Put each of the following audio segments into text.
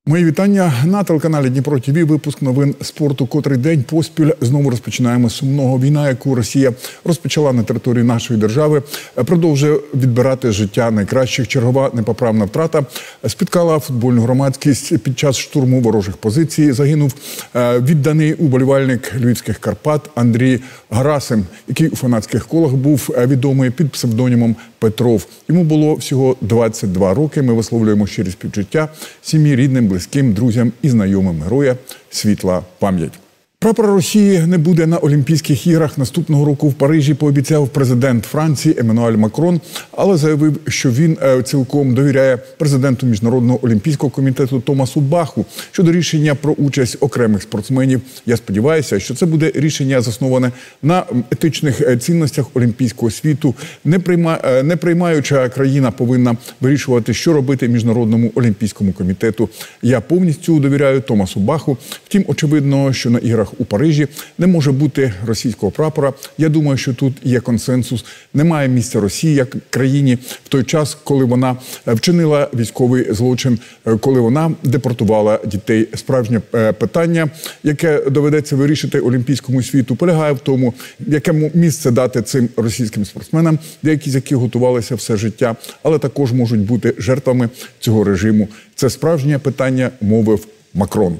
Мої вітання на телеканалі Дніпро ТВ. Випуск новин спорту, котрий день поспіль знову розпочинаємо з сумного. Війна, яку Росія розпочала на території нашої держави, продовжує відбирати життя найкращих. Чергова непоправна втрата спіткала футбольну громадськість під час штурму ворожих позицій. Загинув відданий уболівальник львівських Карпат Андрій Гарасим, який у фанатських колах був відомий під псевдонімом Петров. Йому було всього 22 роки. Ми висловлюємо щирі співчуття сім'ї, рідним, близьким, друзям і знайомим героя. Світла пам'ять. Прапор Росії не буде на Олімпійських іграх наступного року в Парижі, пообіцяв президент Франції Еммануель Макрон, але заявив, що він цілком довіряє президенту Міжнародного олімпійського комітету Томасу Баху щодо рішення про участь окремих спортсменів. Я сподіваюся, що це буде рішення засноване на етичних цінностях олімпійського світу. Не приймаюча країна повинна вирішувати, що робити Міжнародному олімпійському комітету. Я повністю довіряю Томасу Баху. Втім, очевидно, що на іграх у Парижі не може бути російського прапора. Я думаю, що тут є консенсус. Немає місця Росії як країні в той час, коли вона вчинила військовий злочин, коли вона депортувала дітей. Справжнє питання, яке доведеться вирішити олімпійському світу, полягає в тому, якому місце дати цим російським спортсменам, деякі з яких готувалися все життя, але також можуть бути жертвами цього режиму. Це справжнє питання, мовив Макрон.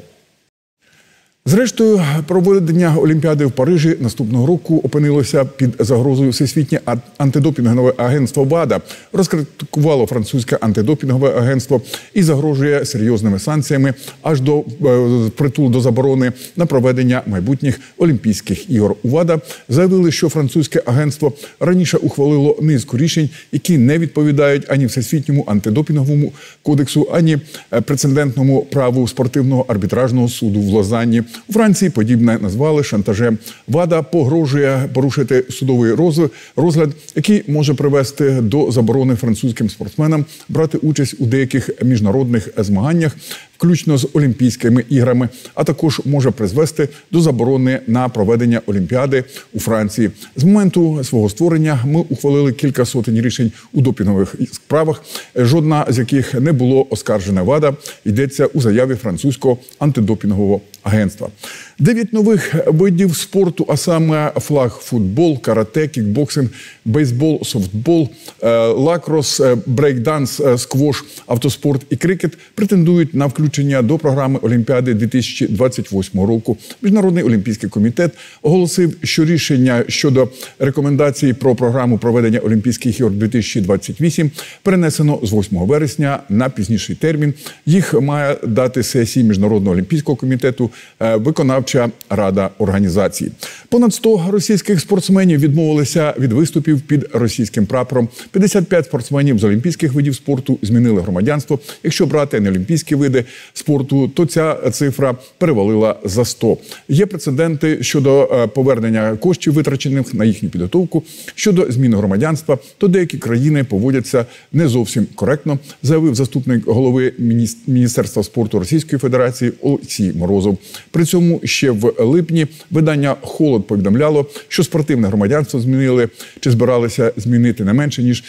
Зрештою, проведення Олімпіади в Парижі наступного року опинилося під загрозою. Всесвітнє антидопінгове агентство ВАДА розкритикувало французьке антидопінгове агентство і загрожує серйозними санкціями аж до впритул до заборони на проведення майбутніх Олімпійських ігор. У ВАДА заявили, що французьке агентство раніше ухвалило низку рішень, які не відповідають ані Всесвітньому антидопінговому кодексу, ані прецедентному праву спортивного арбітражного суду в Лозанні. У Франції подібне назвали шантажем. ВАДА погрожує порушити судовий розгляд, який може привести до заборони французьким спортсменам брати участь у деяких міжнародних змаганнях, включно з Олімпійськими іграми, а також може призвести до заборони на проведення Олімпіади у Франції. З моменту свого створення ми ухвалили кілька сотень рішень у допінгових справах, жодна з яких не було оскаржена ВАДА, йдеться у заяві французького антидопінгового агентства. 9 нових видів спорту, а саме флаг-футбол, карате, кікбоксинг, бейсбол, софтбол, лакрос, брейкданс, сквош, автоспорт і крикет претендують на включення до програми Олімпіади 2028 року. Міжнародний олімпійський комітет оголосив, що рішення щодо рекомендацій про програму проведення Олімпійських ігор 2028 перенесено з 8 вересня на пізніший термін. Їх має дати сесії Міжнародного олімпійського комітету, виконавча рада організації. Понад 100 російських спортсменів відмовилися від виступів під російським прапором. 55 спортсменів з олімпійських видів спорту змінили громадянство. Якщо брати неолімпійські види спорту, то ця цифра перевалила за 100. Є прецеденти щодо повернення коштів, витрачених на їхню підготовку. Щодо зміни громадянства, то деякі країни поводяться не зовсім коректно, заявив заступник голови Міністерства спорту Російської Федерації Олексій Морозов. При цьому ще в липні видання «Холод» повідомляло, що спортивне громадянство змінили чи збиралися змінити не менше, ніж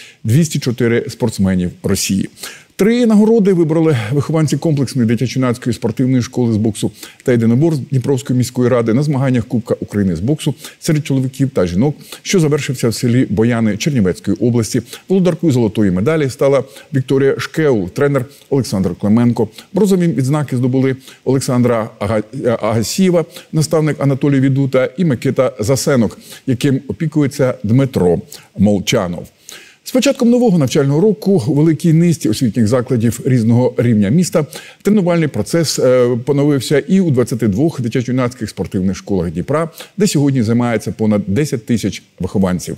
204 спортсменів Росії. 3 нагороди вибрали вихованці комплексної дитячо-юнацької спортивної школи з боксу та єдиноборств Дніпровської міської ради на змаганнях Кубка України з боксу серед чоловіків та жінок, що завершився в селі Бояни Чернівецької області. Володаркою золотої медалі стала Вікторія Шкеул, тренер Олександр Клименко. Бронзові відзнаки здобули Олександра Агасієва, наставник Анатолій Відута і Микита Засенок, яким опікується Дмитро Молчанов. З початком нового навчального року у великій низці освітніх закладів різного рівня міста тренувальний процес поновився і у 22 дитячо-юнацьких спортивних школах Дніпра, де сьогодні займається понад 10 тисяч вихованців.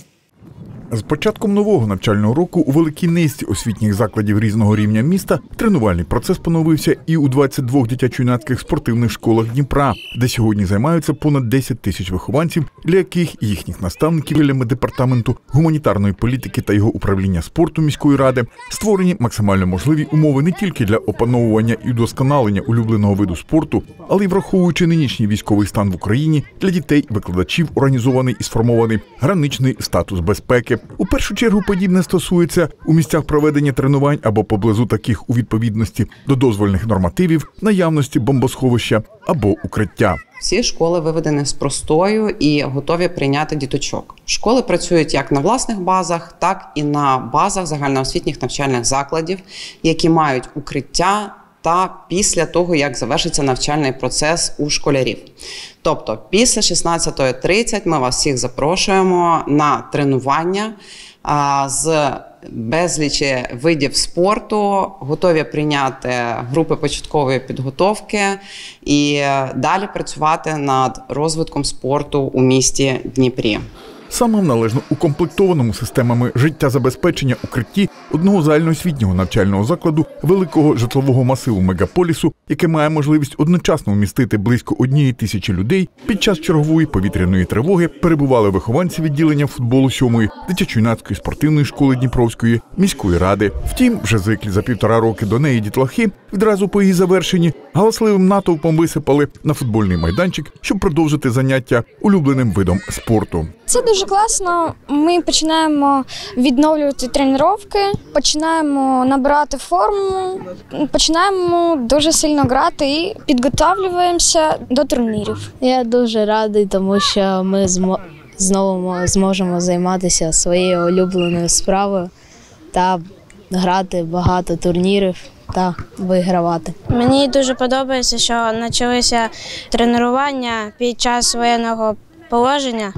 З початком нового навчального року у великій низці освітніх закладів різного рівня міста тренувальний процес поновився і у 22 дитячо-юнацьких спортивних школах Дніпра, де сьогодні займаються понад 10 тисяч вихованців, для яких і їхніх наставників білями департаменту гуманітарної політики та його управління спорту міської ради створені максимально можливі умови не тільки для опановування і удосконалення улюбленого виду спорту, але й враховуючи нинішній військовий стан в Україні, для дітей і викладачів організований і сформований граничний статус безпеки. У першу чергу подібне стосується у місцях проведення тренувань або поблизу таких у відповідності до дозвольних нормативів, наявності бомбосховища або укриття. Всі школи виведені з простою і готові прийняти діточок. Школи працюють як на власних базах, так і на базах загальноосвітніх навчальних закладів, які мають укриття та після того, як завершиться навчальний процес у школярів. Тобто після 16:30 ми вас всіх запрошуємо на тренування з безлічі видів спорту, готові прийняти групи початкової підготовки і далі працювати над розвитком спорту у місті Дніпрі. Саме в належно укомплектованому системами життєзабезпечення укритті одного загальноосвітнього навчального закладу великого житлового масиву мегаполісу, яке має можливість одночасно вмістити близько 1000 людей, під час чергової повітряної тривоги перебували вихованці відділення футболу 7-ї дитячо-юнацької спортивної школи Дніпровської міської ради. Втім, вже зиклі за 1,5 роки до неї дітлахи відразу по її завершенні галасливим натовпом висипали на футбольний майданчик, щоб продовжити заняття улюбленим видом спорту. Це дуже класно. Ми починаємо відновлювати тренування, починаємо набирати форму, починаємо дуже сильно грати і підготовлюємося до турнірів. Я дуже радий, тому що ми знову зможемо займатися своєю улюбленою справою та грати багато турнірів та вигравати. Мені дуже подобається, що почалися тренування під час воєнного положення.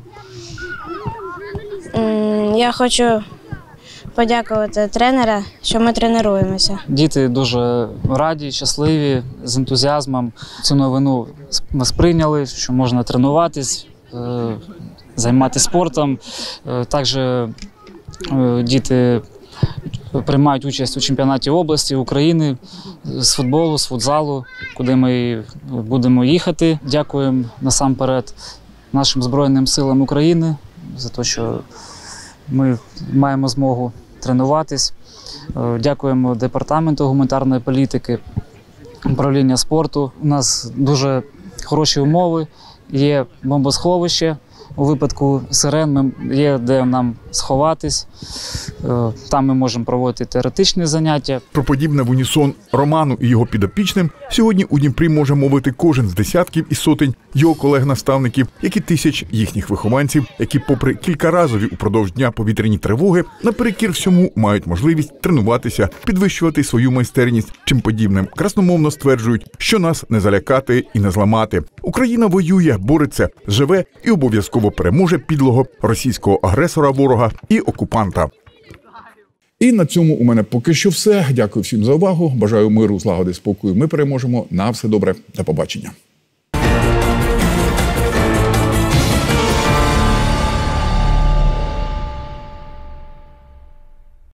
Я хочу подякувати тренера, що ми тренуємося. Діти дуже раді, щасливі, з ентузіазмом цю новину ми сприйняли, що можна тренуватись, займатися спортом. Також діти приймають участь у чемпіонаті області, України з футболу, з футзалу, куди ми будемо їхати. Дякуємо насамперед нашим Збройним силам України за те, що ми маємо змогу тренуватись. Дякуємо Департаменту гуманітарної політики, управління спорту. У нас дуже хороші умови, є бомбосховище. У випадку сирен є де нам сховатись. Там ми можемо проводити теоретичні заняття. Про подібне в унісон Роману і його підопічним сьогодні у Дніпрі може мовити кожен з десятків і сотень його колег-наставників, як і тисяч їхніх вихованців, які попри кількаразові упродовж дня повітряні тривоги, наперекір всьому мають можливість тренуватися, підвищувати свою майстерність, чим подібним красномовно стверджують, що нас не залякати і не зламати. Україна воює, бореться, живе і обов'язково переможе підлого російського агресора-ворога і окупанта. І на цьому у мене поки що все. Дякую всім за увагу. Бажаю миру, злагоди, спокою. Ми переможемо. На все добре. До побачення.